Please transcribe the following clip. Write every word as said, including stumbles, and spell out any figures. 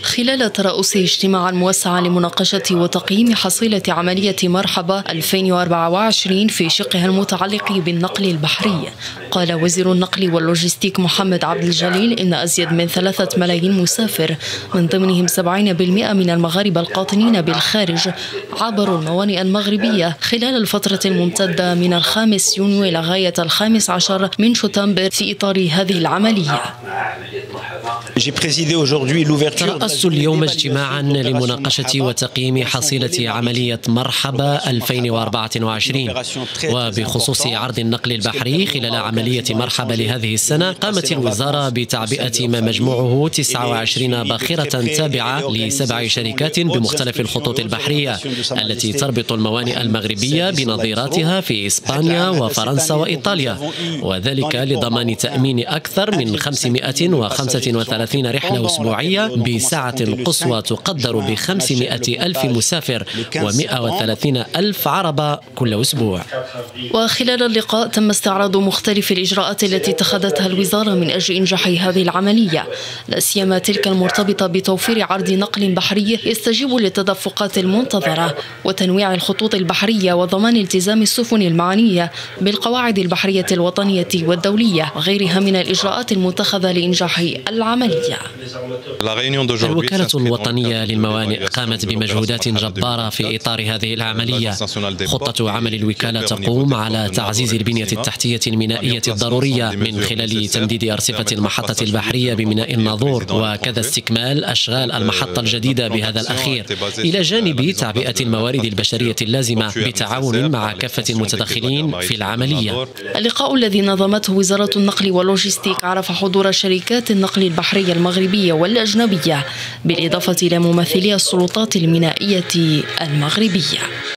خلال ترأسه اجتماعا موسعا لمناقشة وتقييم حصيلة عملية مرحبا ألفين وأربعة وعشرين في شقها المتعلق بالنقل البحري، قال وزير النقل واللوجستيك محمد عبد الجليل إن أزيد من ثلاثة ملايين مسافر من ضمنهم سبعين بالمئة من المغاربة القاطنين بالخارج عبروا الموانئ المغربية خلال الفترة الممتدة من الخامس يونيو إلى غاية الخامس عشر من شتنبر في إطار هذه العملية. ترأست اليوم اجتماعا لمناقشة وتقييم حصيلة عملية مرحبا ألفين وأربعة وعشرين، وبخصوص عرض النقل البحري خلال عملية مرحبا لهذه السنة قامت الوزارة بتعبئة ما مجموعه تسعة وعشرين باخرة تابعة لسبع شركات بمختلف الخطوط البحرية التي تربط الموانئ المغربية بنظيراتها في إسبانيا وفرنسا وإيطاليا، وذلك لضمان تأمين أكثر من خمسمائة وخمسة وثلاثين رحلة أسبوعية بسعة قصوى تقدر بخمسمائة ألف مسافر ومائة وثلاثين ألف عربة كل أسبوع. وخلال اللقاء تم استعراض مختلف الإجراءات التي اتخذتها الوزارة من أجل إنجاح هذه العملية، لا سيما تلك المرتبطة بتوفير عرض نقل بحري يستجيب للتدفقات المنتظرة وتنويع الخطوط البحرية وضمان التزام السفن المعنية بالقواعد البحرية الوطنية والدولية وغيرها من الإجراءات المتخذة لإنجاح العملية. الوكالة الوطنية للموانئ قامت بمجهودات جبارة في إطار هذه العملية. خطة عمل الوكالة تقوم على تعزيز البنية التحتية المينائية الضرورية من خلال تمديد أرصفة المحطة البحرية بميناء الناظور، وكذا استكمال أشغال المحطة الجديدة بهذا الأخير، إلى جانب تعبئة الموارد البشرية اللازمة بالتعاون مع كافة المتدخلين في العملية. اللقاء الذي نظمته وزارة النقل واللوجستيك عرف حضور شركات النقل البحرية المغربية والأجنبية بالإضافة إلى ممثلي السلطات المينائية المغربية.